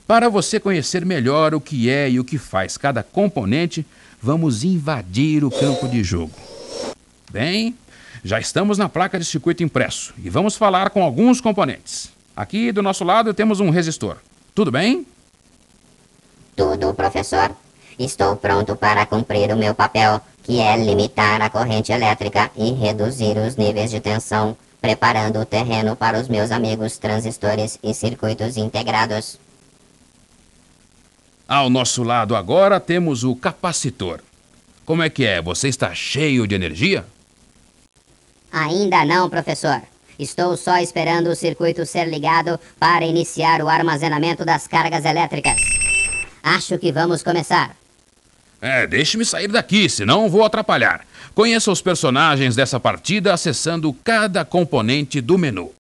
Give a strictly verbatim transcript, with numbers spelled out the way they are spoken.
Para você conhecer melhor o que é e o que faz cada componente, vamos invadir o campo de jogo. Bem, já estamos na placa de circuito impresso e vamos falar com alguns componentes. Aqui do nosso lado temos um resistor. Tudo bem? Tudo, professor. Estou pronto para cumprir o meu papel, que é limitar a corrente elétrica e reduzir os níveis de tensão, preparando o terreno para os meus amigos transistores e circuitos integrados. Ao nosso lado agora temos o capacitor. Como é que é? Você está cheio de energia? Ainda não, professor. Estou só esperando o circuito ser ligado para iniciar o armazenamento das cargas elétricas. Acho que vamos começar. É, deixe-me sair daqui, senão vou atrapalhar. Conheça os personagens dessa partida acessando cada componente do menu.